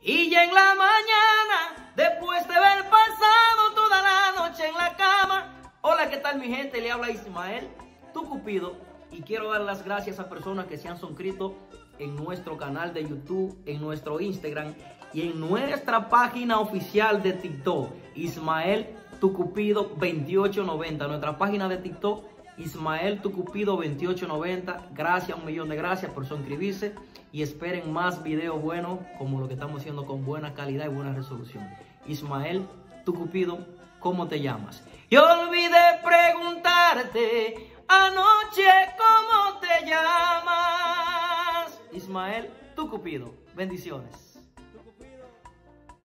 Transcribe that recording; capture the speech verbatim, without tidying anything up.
Y ya en la mañana, después de haber pasado toda la noche en la cama. Hola, ¿qué tal mi gente? Le habla Ismael, tu Cupido. Y quiero dar las gracias a personas que se han suscrito en nuestro canal de YouTube, en nuestro Instagram y en nuestra página oficial de TikTok, Ismael Tu Cupido veintiocho noventa. Nuestra página de TikTok, Ismael Tu Cupido veintiocho noventa. Gracias, un millón de gracias por suscribirse y esperen más videos buenos como lo que estamos haciendo con buena calidad y buena resolución. Ismael Tu Cupido, ¿cómo te llamas? Yo olvidé preguntarte anoche cómo te llamas. Ismael Tu Cupido. Bendiciones.